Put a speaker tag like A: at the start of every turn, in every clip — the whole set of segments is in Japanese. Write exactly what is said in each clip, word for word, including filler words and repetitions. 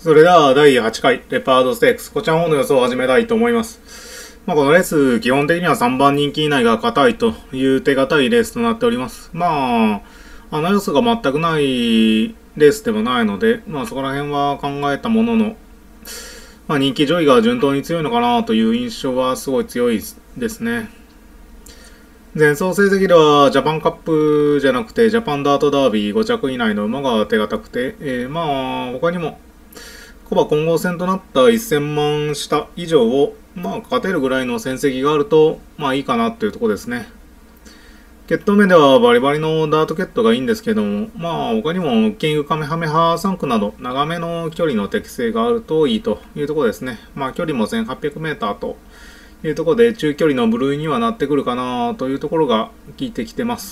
A: それではだいはちかいレパードステークス、こちらの方の予想を始めたいと思います。まあ、このレース、基本的にはさんばん人気以内が硬いという手堅いレースとなっております。まあ、あの要素が全くないレースでもないので、まあそこら辺は考えたものの、まあ人気上位が順当に強いのかなという印象はすごい強いですね。前走成績ではジャパンカップじゃなくてジャパンダートダービーご着以内の馬が手堅くて、えー、まあ他にもコバ混合戦となったせんまん下以上をまあ勝てるぐらいの戦績があるとまあいいかなというところですね。決闘面ではバリバリのダートケットがいいんですけども、まあ他にもキングカメハメハさん区など長めの距離の適性があるといいというところですね。まあ距離も せんはっぴゃくメーター というところで中距離の部類にはなってくるかなというところが効いてきてます。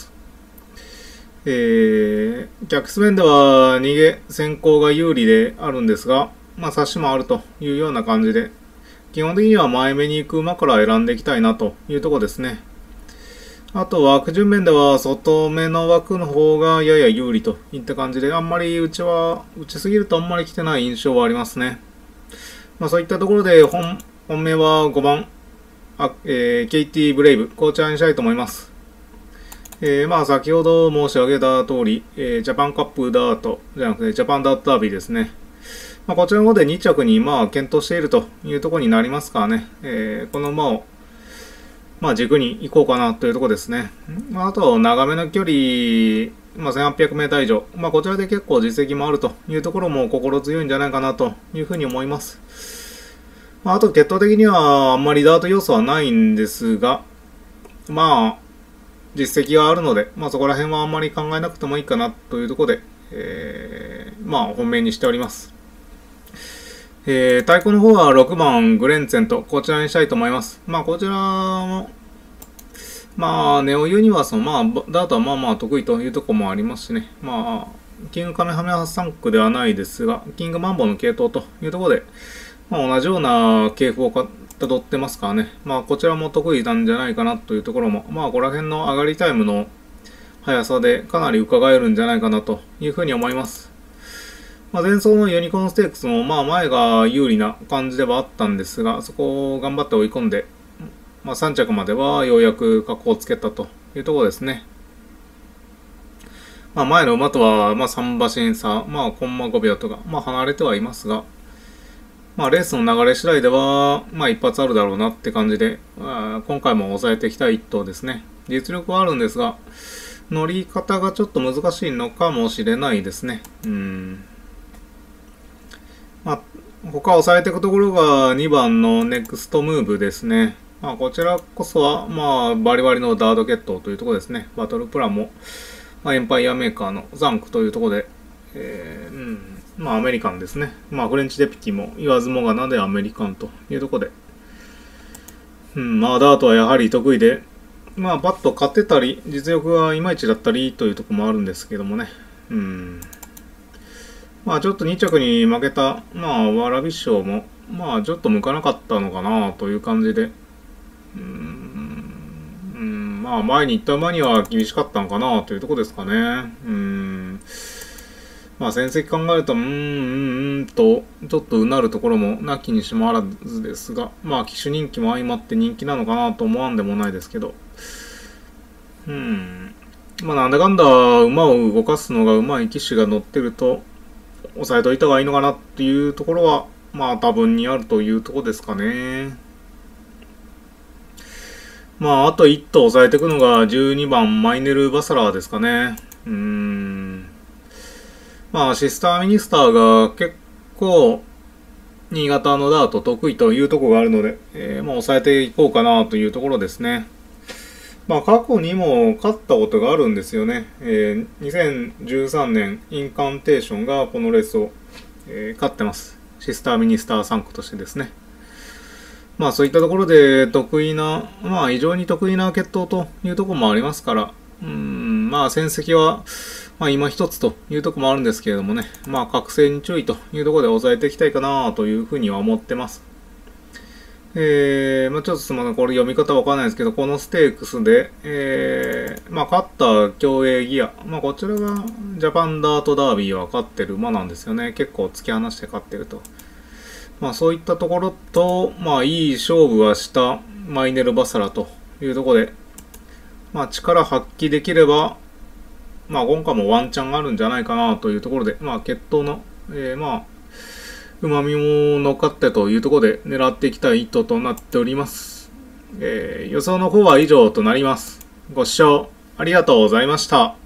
A: えー、逆ス面では逃げ先行が有利であるんですが、まあ差しもあるというような感じで、基本的には前目に行く馬から選んでいきたいなというところですね。あと枠順面では外目の枠の方がやや有利といった感じで、あんまり内は、内すぎるとあんまり来てない印象はありますね。まあそういったところで本、本命はごばん、あえー、ケイティブレイブ、こちらにしたいと思います。えー、まあ先ほど申し上げた通り、えー、ジャパンカップダートじゃなくてジャパンダートダービーですね。まあこちらの方でに着にまあ検討しているというところになりますからね、えー、この馬をまあ軸に行こうかなというところですね。あとは長めの距離、まあ、せんはっぴゃくメーター以上。まあこちらで結構実績もあるというところも心強いんじゃないかなというふうに思います。まあ、あと決闘的にはあんまりダート要素はないんですが、まあ実績があるので、まあそこら辺はあんまり考えなくてもいいかなというところで、えー、まあ本命にしております。えー、太鼓の方はろくばんグレンツェンとこちらにしたいと思います。まあこちらも、まあネオユニバースもまあダートはまあまあ得意というところもありますしね。まあキングカメハメハさん区ではないですが、キングマンボの系統というところで、まあ、同じような系譜をたどってますからね。まあこちらも得意なんじゃないかなというところも、まあここら辺の上がりタイムの速さでかなり伺えるんじゃないかなというふうに思います。まあ、前走のユニコーンステークスもまあ前が有利な感じではあったんですが、そこを頑張って追い込んで、まあ、さん着まではようやく格好をつけたというところですね。まあ、前の馬とはまあさん馬身差、まあコンマごびょうとか、まあ、離れてはいますが、まあ、レースの流れ次第では、まあ、一発あるだろうなって感じで、まあ、今回も抑えていきたい一頭ですね。実力はあるんですが、乗り方がちょっと難しいのかもしれないですね。うんまあ、他抑えていくところがにばんのネクストムーブですね。まあ、こちらこそは、まあ、バリバリのダート決闘というところですね。バトルプランも、まあ、エンパイアメーカーのザンクというところで、えー、うん、まあ、アメリカンですね。まあ、フレンチデピティも言わずもがなでアメリカンというところで、うん、まあ、ダートはやはり得意で、まあ、バット勝ってたり、実力がいまいちだったりというところもあるんですけどもね。うん。まあちょっとに着に負けた、まあわらび賞も、まあちょっと向かなかったのかなという感じで、うーん、うんまあ前に行った馬には厳しかったのかなというところですかね。うん。まあ戦績考えると、うーん、うん、と、ちょっとうなるところもなきにしもあらずですが、まあ騎手人気も相まって人気なのかなと思わんでもないですけど、うん。まあなんだかんだ馬を動かすのが上手い騎手が乗ってると、抑えといた方がいいのかなっていうところは、まあ多分にあるというところですかね。まああといっ頭抑えていくのがじゅうにばんマイネル・バサラーですかね。うーん。まあシスターミニスターが結構新潟のダート得意というところがあるので、えー、まあ抑えていこうかなというところですね。まあ過去にも勝ったことがあるんですよね。えー、にせんじゅうさんねんインカンテーションがこのレースを、えー、勝ってます。シスターミニスターさん区としてですね。まあそういったところで得意な、まあ非常に得意な決闘というところもありますから、うーん、まあ戦績は、まあ今一つというところもあるんですけれどもね、まあ覚醒に注意というところで抑えていきたいかなというふうには思ってます。 えー、まあちょっとすみません、これ読み方わかんないですけど、このステークスで、えー、まあ勝った競泳ギア、まあこちらがジャパンダートダービーは勝ってる馬なんですよね。結構突き放して勝ってると。まあそういったところと、まあいい勝負はしたマイネル・バサラというところで、まあ力発揮できれば、まあ今回もワンチャンあるんじゃないかなというところで、まあ決闘の、えー、まあ、旨味も乗っかってというところで狙っていきたい意図となっております。えー、予想の方は以上となります。ご視聴ありがとうございました。